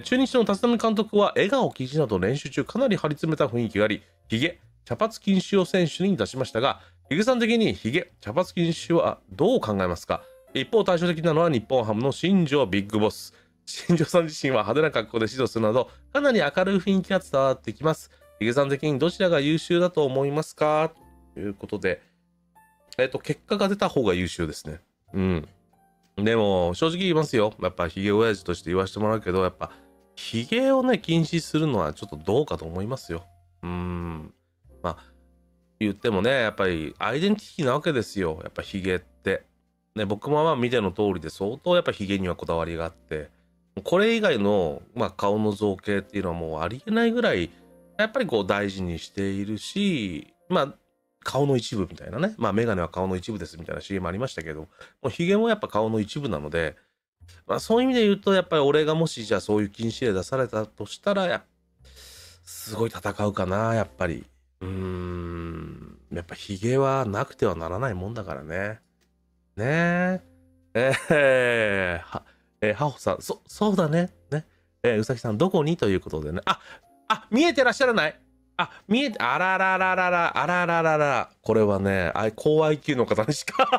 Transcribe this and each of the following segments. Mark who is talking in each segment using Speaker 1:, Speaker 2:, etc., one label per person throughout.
Speaker 1: 中日の立浪監督は笑顔禁止など練習中かなり張り詰めた雰囲気があり、ヒゲ、茶髪禁止を選手に出しましたが、ヒゲさん的にヒゲ、茶髪禁止はどう考えますか？一方、対照的なのは日本ハムの新庄ビッグボス。新庄さん自身は派手な格好で指導するなど、かなり明るい雰囲気が伝わってきます。ヒゲさん的にどちらが優秀だと思いますか？ということで、結果が出た方が優秀ですね。うん。でも、正直言いますよ。やっぱヒゲ親父として言わせてもらうけど、やっぱ、ヒゲをね、禁止するのはちょっとどうかと思いますよ。まあ、言ってもね、やっぱりアイデンティティなわけですよ。やっぱヒゲって。ね、僕もまあ見ての通りで相当やっぱヒゲにはこだわりがあって、これ以外の、顔の造形っていうのはもうありえないぐらい、やっぱりこう大事にしているし、顔の一部みたいなね。メガネは顔の一部ですみたいな CM ありましたけど、もうヒゲもやっぱ顔の一部なので、そういう意味で言うと、やっぱり俺がもしじゃあそういう禁止令出されたとしたら、すごい戦うかな、やっぱり。やっぱヒゲはなくてはならないもんだからね。ねえ。ハホさん、そうだね。ね。うさぎさん、どこにということでね。見えてらっしゃらない？あららららら、あらららら。これはね、高 IQ の方にしか。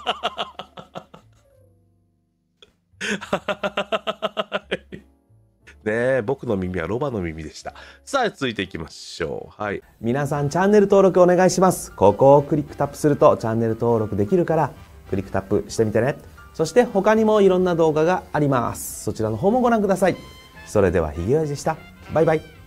Speaker 1: ねえ、僕の耳はロバの耳でした。さあ、続いていきましょう。はい。
Speaker 2: 皆さんチャンネル登録お願いします。ここをクリックタップするとチャンネル登録できるからクリックタップしてみてね。そして他にもいろんな動画があります。そちらの方もご覧ください。それではひげおやじでした。バイバイ。